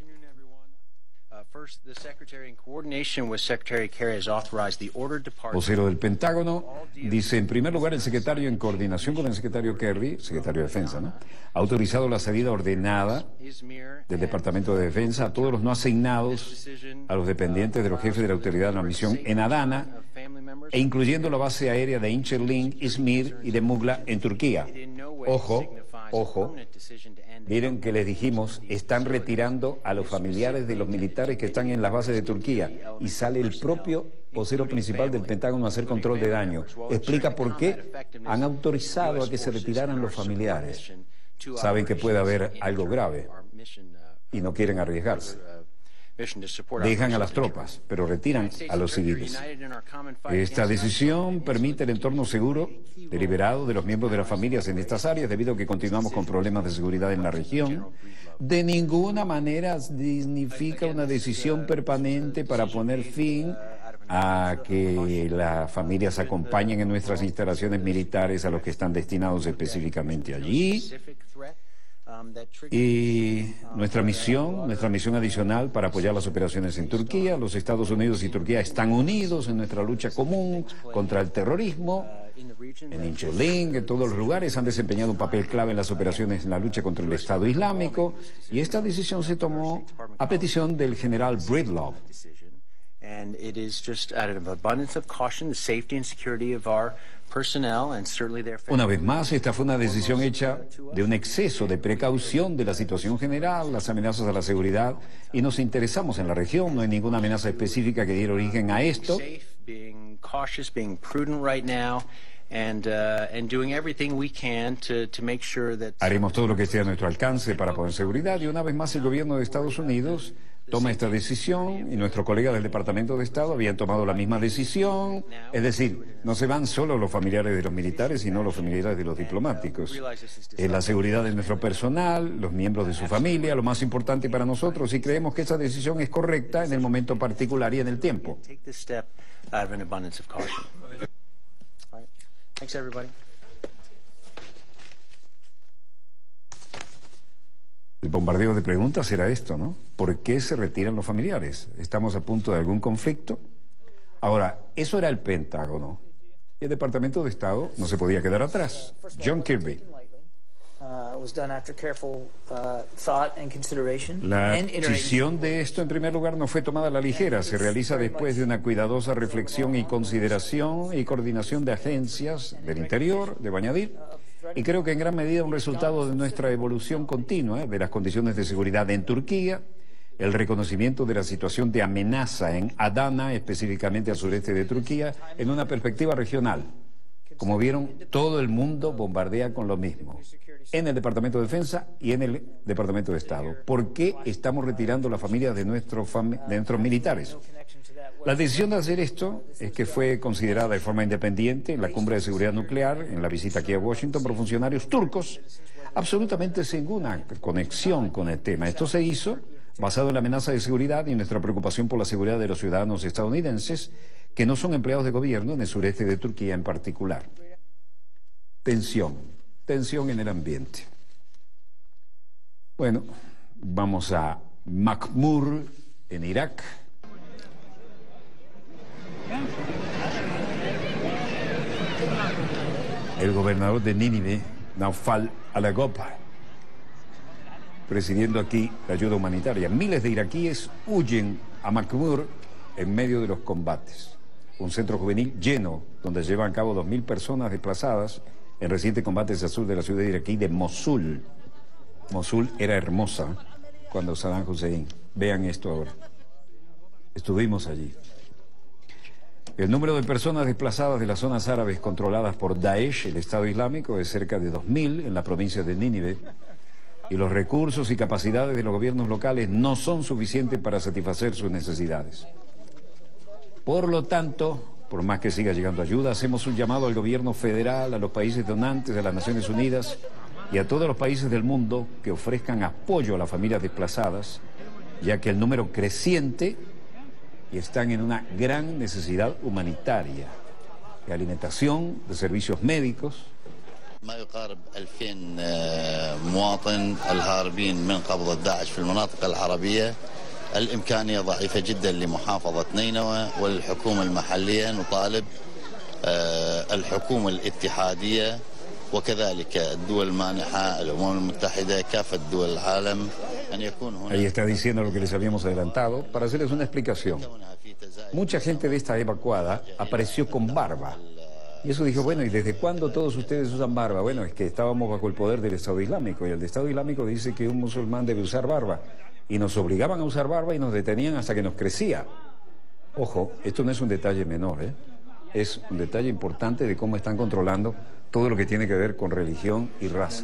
Vocero del Pentágono dice, en primer lugar, el secretario, en coordinación con el secretario Kerry, secretario de Defensa, ¿no?, ha autorizado la salida ordenada del Departamento de Defensa a todos los no asignados, a los dependientes de los jefes de la autoridad de la misión en Adana, e incluyendo la base aérea de Incirlik, Izmir y de Mugla en Turquía. Ojo, vieron que les dijimos, están retirando a los familiares de los militares que están en las bases de Turquía, y sale el propio vocero principal del Pentágono a hacer control de daño. Explica por qué han autorizado a que se retiraran los familiares. Saben que puede haber algo grave y no quieren arriesgarse. Dejan a las tropas, pero retiran a los civiles. Esta decisión permite el entorno seguro, deliberado de los miembros de las familias en estas áreas, debido a que continuamos con problemas de seguridad en la región. De ninguna manera significa una decisión permanente para poner fin a que las familias acompañen en nuestras instalaciones militares a los que están destinados específicamente allí. Y nuestra misión adicional para apoyar las operaciones en Turquía. Los Estados Unidos y Turquía están unidos en nuestra lucha común contra el terrorismo. En Incirlik, en todos los lugares, han desempeñado un papel clave en las operaciones en la lucha contra el Estado Islámico, y esta decisión se tomó a petición del general Breedlove. And it is just out of abundance of caution, the safety and security of our personnel and certainly their families. Una vez más, esta fue una decisión hecha de un exceso de precaución de la situación general, las amenazas a la seguridad, y nos interesamos en la región. No hay ninguna amenaza específica que diera origen a esto. Being cautious, being prudent right now, and doing everything we can to make sure that. Haremos todo lo que esté a nuestro alcance para poner seguridad, y una vez más el gobierno de Estados Unidos toma esta decisión, y nuestros colegas del Departamento de Estado habían tomado la misma decisión. Es decir, no se van solo los familiares de los militares, sino los familiares de los diplomáticos. Es la seguridad de nuestro personal, los miembros de su familia, lo más importante para nosotros, y creemos que esa decisión es correcta en el momento particular y en el tiempo. Thanks, everybody. El bombardeo de preguntas era esto, ¿no? ¿Por qué se retiran los familiares? ¿Estamos a punto de algún conflicto? Ahora, eso era el Pentágono. Y el Departamento de Estado no se podía quedar atrás. John Kirby. La decisión de esto, en primer lugar, no fue tomada a la ligera. Se realiza después de una cuidadosa reflexión y consideración y coordinación de agencias del interior, debo añadir, y creo que en gran medida un resultado de nuestra evolución continua de las condiciones de seguridad en Turquía, el reconocimiento de la situación de amenaza en Adana, específicamente al sureste de Turquía, en una perspectiva regional. Como vieron, todo el mundo bombardea con lo mismo, en el Departamento de Defensa y en el Departamento de Estado. ¿Por qué estamos retirando las familias de nuestros militares? La decisión de hacer esto es que fue considerada de forma independiente en la Cumbre de Seguridad Nuclear, en la visita aquí a Washington, por funcionarios turcos, absolutamente sin ninguna conexión con el tema. Esto se hizo basado en la amenaza de seguridad y nuestra preocupación por la seguridad de los ciudadanos estadounidenses que no son empleados de gobierno en el sureste de Turquía en particular. Tensión en el ambiente. Bueno, vamos a Makmur, en Irak. El gobernador de Nínive, Naufal Alagopa, presidiendo aquí la ayuda humanitaria. Miles de iraquíes huyen a Makmur en medio de los combates. Un centro juvenil lleno, donde llevan a cabo 2.000 personas desplazadas en recientes combates al sur de la ciudad iraquí de Mosul. Mosul era hermosa cuando Saddam Hussein. Vean esto ahora. Estuvimos allí. El número de personas desplazadas de las zonas árabes controladas por Daesh, el Estado Islámico, es cerca de 2.000 en la provincia de Nínive, y los recursos y capacidades de los gobiernos locales no son suficientes para satisfacer sus necesidades. Por lo tanto, por más que siga llegando ayuda, hacemos un llamado al gobierno federal, a los países donantes, a las Naciones Unidas y a todos los países del mundo que ofrezcan apoyo a las familias desplazadas, ya que el número creciente y están en una gran necesidad humanitaria, de alimentación, de servicios médicos. ما يقارب 2000 مواطن الهاربين من قبضة داعش في المناطق العربية. الإمكانية ضعيفة جدا لمحافظة نينوى والحكومة المحلية. نطالب الحكومة الاتحادية وكذلك الدول المانحة، الأمم المتحدة، كافة دول العالم أن يكون هناك. Ahí está diciendo lo que les habíamos adelantado. Para hacerles una explicación, mucha gente de esta evacuada apareció con barba. Y eso dijo, bueno, ¿y desde cuándo todos ustedes usan barba? Bueno, es que estábamos bajo el poder del Estado Islámico, y el Estado Islámico dice que un musulmán debe usar barba. Y nos obligaban a usar barba y nos detenían hasta que nos crecía. Ojo, esto no es un detalle menor, ¿eh? Es un detalle importante de cómo están controlando todo lo que tiene que ver con religión y raza.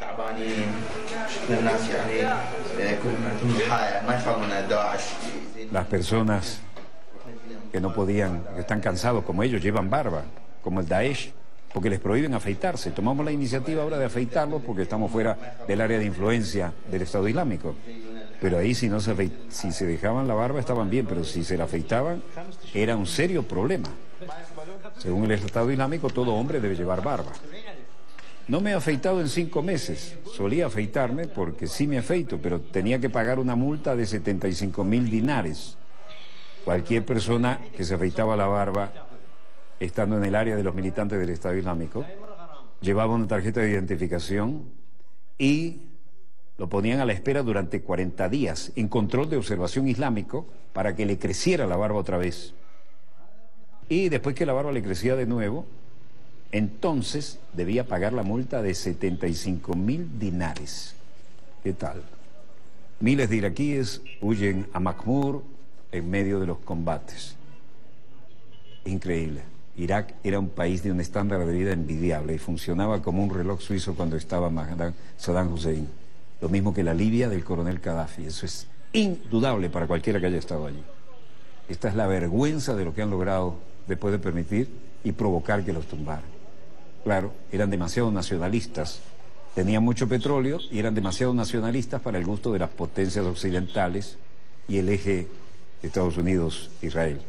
Las personas que no podían, que están cansados como ellos, llevan barba, como el Daesh, porque les prohíben afeitarse. Tomamos la iniciativa ahora de afeitarlos porque estamos fuera del área de influencia del Estado Islámico. Pero ahí si se dejaban la barba estaban bien, pero si se la afeitaban era un serio problema. Según el Estado Islámico, todo hombre debe llevar barba. No me he afeitado en 5 meses. Solía afeitarme porque sí me afeito, pero tenía que pagar una multa de 75.000 dinares. Cualquier persona que se afeitaba la barba, estando en el área de los militantes del Estado Islámico, llevaba una tarjeta de identificación y Lo ponían a la espera durante 40 días en control de observación islámico para que le creciera la barba otra vez. Y después que la barba le crecía de nuevo, entonces debía pagar la multa de 75.000 dinares. ¿Qué tal? Miles de iraquíes huyen a Makhmur en medio de los combates. Increíble. Irak era un país de un estándar de vida envidiable y funcionaba como un reloj suizo cuando estaba Saddam Hussein. Lo mismo que la Libia del coronel Gaddafi. Eso es indudable para cualquiera que haya estado allí. Esta es la vergüenza de lo que han logrado después de permitir y provocar que los tumbaran. Claro, eran demasiado nacionalistas, tenían mucho petróleo y eran demasiado nacionalistas para el gusto de las potencias occidentales y el eje Estados Unidos-Israel.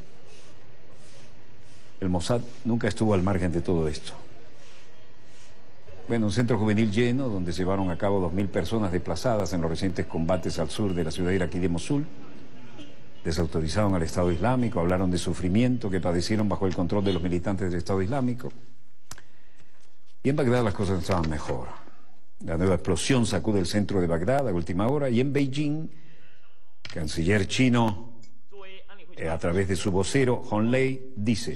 El Mossad nunca estuvo al margen de todo esto. Bueno, un centro juvenil lleno donde llevaron a cabo 2.000 personas desplazadas en los recientes combates al sur de la ciudad iraquí de Mosul. Desautorizaron al Estado Islámico, hablaron de sufrimiento que padecieron bajo el control de los militantes del Estado Islámico. Y en Bagdad las cosas estaban mejor. La nueva explosión sacude el centro de Bagdad a última hora, y en Beijing, el canciller chino, a través de su vocero, Hong Lei, dice: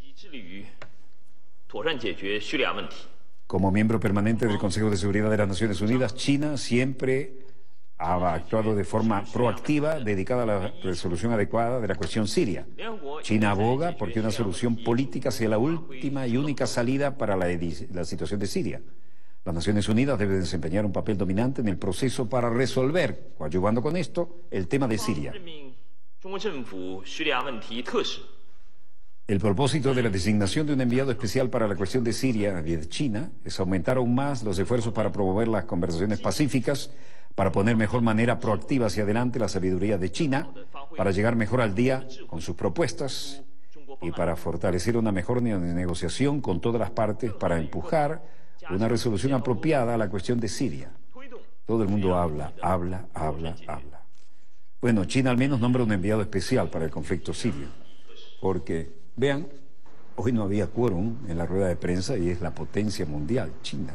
como miembro permanente del Consejo de Seguridad de las Naciones Unidas, China siempre ha actuado de forma proactiva, dedicada a la resolución adecuada de la cuestión siria. China aboga porque una solución política sea la última y única salida para la situación de Siria. Las Naciones Unidas deben desempeñar un papel dominante en el proceso para resolver, coadyuvando con esto, el tema de Siria. El propósito de la designación de un enviado especial para la cuestión de Siria y de China es aumentar aún más los esfuerzos para promover las conversaciones pacíficas, para poner mejor manera proactiva hacia adelante la sabiduría de China, para llegar mejor al día con sus propuestas y para fortalecer una mejor negociación con todas las partes para empujar una resolución apropiada a la cuestión de Siria. Todo el mundo habla. Bueno, China al menos nombra un enviado especial para el conflicto sirio, porque, vean, hoy no había quórum en la rueda de prensa y es la potencia mundial, China.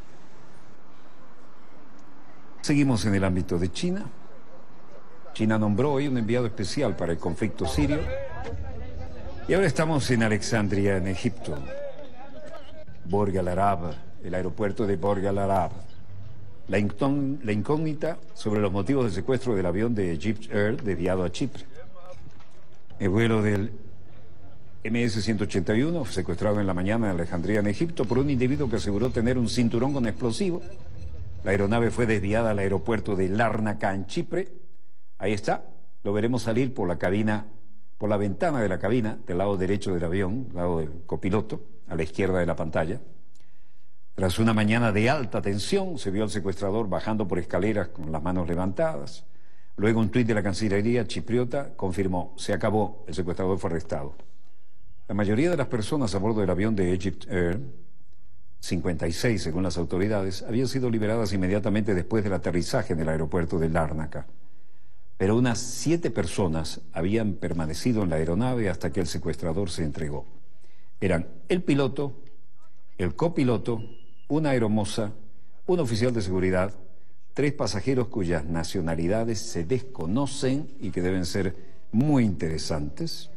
Seguimos en el ámbito de China. China nombró hoy un enviado especial para el conflicto sirio. Y ahora estamos en Alexandria, en Egipto. Burj Al Arab, el aeropuerto de Burj Al Arab. La incógnita sobre los motivos del secuestro del avión de Egypt Air desviado a Chipre. El vuelo del MS-181 fue secuestrado en la mañana en Alejandría, en Egipto, por un individuo que aseguró tener un cinturón con explosivo. La aeronave fue desviada al aeropuerto de Lárnaca, en Chipre. Ahí está, lo veremos salir por la cabina, por la ventana de la cabina, del lado derecho del avión, del lado del copiloto, a la izquierda de la pantalla. Tras una mañana de alta tensión, se vio al secuestrador bajando por escaleras con las manos levantadas. Luego un tuit de la Cancillería chipriota confirmó: se acabó, el secuestrador fue arrestado. La mayoría de las personas a bordo del avión de Egypt Air, 56 según las autoridades, habían sido liberadas inmediatamente después del aterrizaje en el aeropuerto de Lárnaca. Pero unas 7 personas habían permanecido en la aeronave hasta que el secuestrador se entregó. Eran el piloto, el copiloto, una aeromoza, un oficial de seguridad, 3 pasajeros cuyas nacionalidades se desconocen y que deben ser muy interesantes.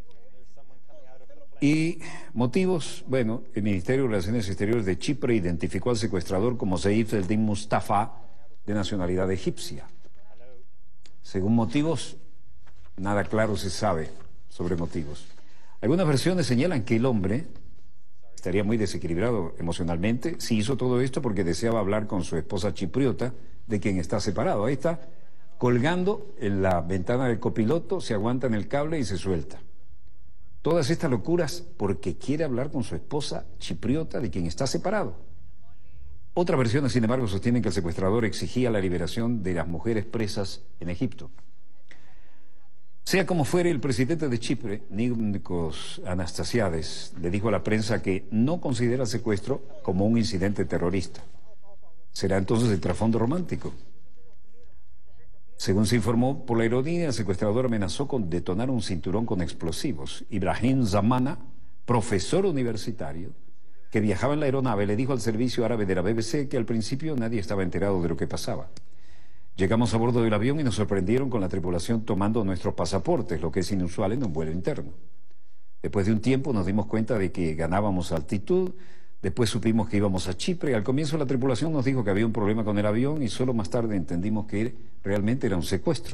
Y motivos, bueno, el Ministerio de Relaciones Exteriores de Chipre identificó al secuestrador como Seif Eldin Mustafa, de nacionalidad egipcia. Según motivos, nada claro se sabe sobre motivos. Algunas versiones señalan que el hombre estaría muy desequilibrado emocionalmente si hizo todo esto porque deseaba hablar con su esposa chipriota, de quien está separado. Ahí está, colgando en la ventana del copiloto, se aguanta en el cable y se suelta. Todas estas locuras porque quiere hablar con su esposa chipriota, de quien está separado. Otras versiones, sin embargo, sostienen que el secuestrador exigía la liberación de las mujeres presas en Egipto. Sea como fuere, el presidente de Chipre, Nikos Anastasiades, le dijo a la prensa que no considera el secuestro como un incidente terrorista. ¿Será entonces el trasfondo romántico? Según se informó por la aerolínea, el secuestrador amenazó con detonar un cinturón con explosivos. Ibrahim Zamana, profesor universitario, que viajaba en la aeronave, le dijo al servicio árabe de la BBC que al principio nadie estaba enterado de lo que pasaba. Llegamos a bordo del avión y nos sorprendieron con la tripulación tomando nuestros pasaportes, lo que es inusual en un vuelo interno. Después de un tiempo nos dimos cuenta de que ganábamos altitud, después supimos que íbamos a Chipre. Al comienzo la tripulación nos dijo que había un problema con el avión y solo más tarde entendimos que realmente era un secuestro.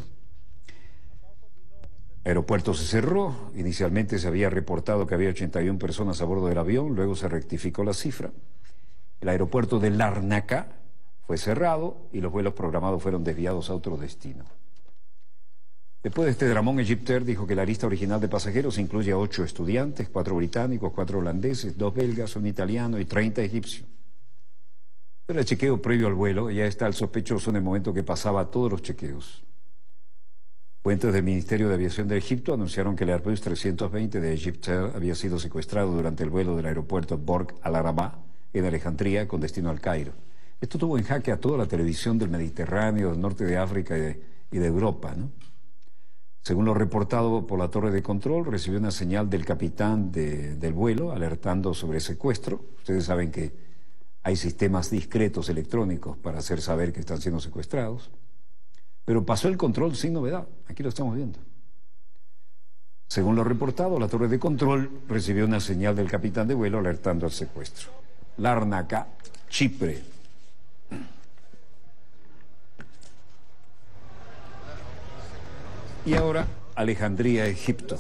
El aeropuerto se cerró, inicialmente se había reportado que había 81 personas a bordo del avión, luego se rectificó la cifra. El aeropuerto de Larnaca fue cerrado y los vuelos programados fueron desviados a otro destino. Después de este dramón, Egyptair dijo que la lista original de pasajeros incluye a 8 estudiantes, 4 británicos, 4 holandeses, 2 belgas, 1 italiano y 30 egipcios. Pero el chequeo previo al vuelo, ya está el sospechoso en el momento que pasaba todos los chequeos. Fuentes del Ministerio de Aviación de Egipto anunciaron que el Airbus 320 de Egyptair había sido secuestrado durante el vuelo del aeropuerto Borg Al Araba en Alejandría con destino al Cairo. Esto tuvo en jaque a toda la televisión del Mediterráneo, del norte de África y de Europa, ¿no? Según lo reportado por la torre de control, recibió una señal del capitán del vuelo alertando sobre el secuestro. Ustedes saben que hay sistemas discretos electrónicos para hacer saber que están siendo secuestrados. Pero pasó el control sin novedad. Aquí lo estamos viendo. Según lo reportado, la torre de control recibió una señal del capitán de vuelo alertando al secuestro. Larnaca, Chipre. Y ahora, Alejandría, Egipto.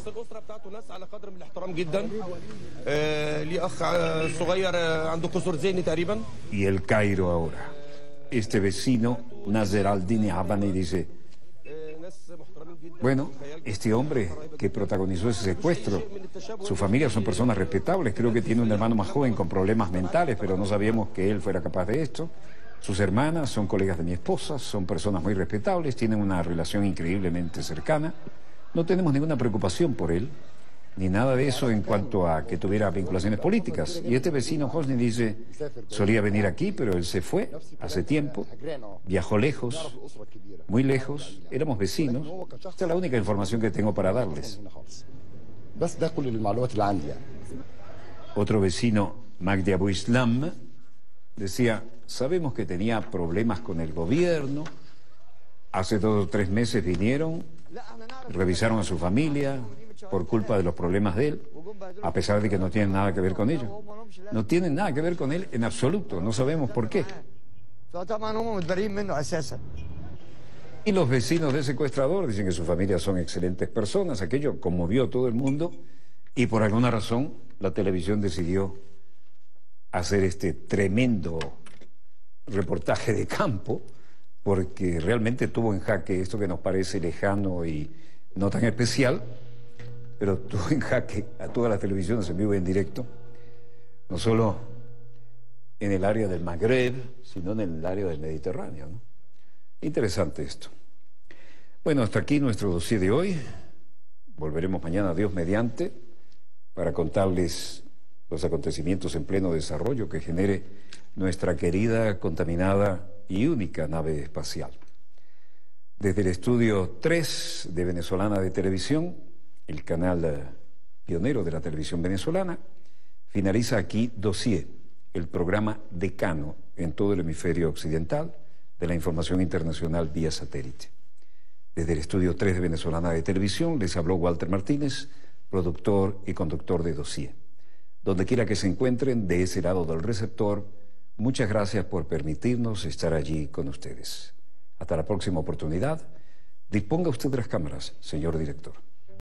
Y el Cairo ahora. Este vecino, Nasser al-Din Abani, dice, bueno, este hombre que protagonizó ese secuestro, su familia son personas respetables, creo que tiene un hermano más joven con problemas mentales, pero no sabíamos que él fuera capaz de esto. Sus hermanas son colegas de mi esposa, son personas muy respetables, tienen una relación increíblemente cercana. No tenemos ninguna preocupación por él, ni nada de eso en cuanto a que tuviera vinculaciones políticas. Y este vecino Hosni dice, solía venir aquí, pero él se fue hace tiempo, viajó lejos, muy lejos, éramos vecinos. Esta es la única información que tengo para darles. Otro vecino, Magdi Abu Islam, decía, sabemos que tenía problemas con el gobierno, hace 2 o 3 meses vinieron, revisaron a su familia por culpa de los problemas de él, a pesar de que no tienen nada que ver con ello. No tienen nada que ver con él en absoluto, no sabemos por qué. Y los vecinos del secuestrador dicen que sus familias son excelentes personas. Aquello conmovió a todo el mundo y por alguna razón la televisión decidió hacer este tremendo reportaje de campo, porque realmente tuvo en jaque esto que nos parece lejano y no tan especial, pero tuvo en jaque a todas las televisiones en vivo y en directo, no solo en el área del Magreb, sino en el área del Mediterráneo, ¿no? Interesante esto. Bueno, hasta aquí nuestro dossier de hoy. Volveremos mañana, Dios mediante, para contarles los acontecimientos en pleno desarrollo que genere nuestra querida, contaminada y única nave espacial. Desde el estudio 3 de Venezolana de Televisión, el canal pionero de la televisión venezolana, finaliza aquí Dossier, el programa decano en todo el hemisferio occidental de la información internacional vía satélite. Desde el estudio 3 de Venezolana de Televisión les habló Walter Martínez, productor y conductor de Dossier. Donde quiera que se encuentren de ese lado del receptor, muchas gracias por permitirnos estar allí con ustedes. Hasta la próxima oportunidad. Disponga usted de las cámaras, señor director.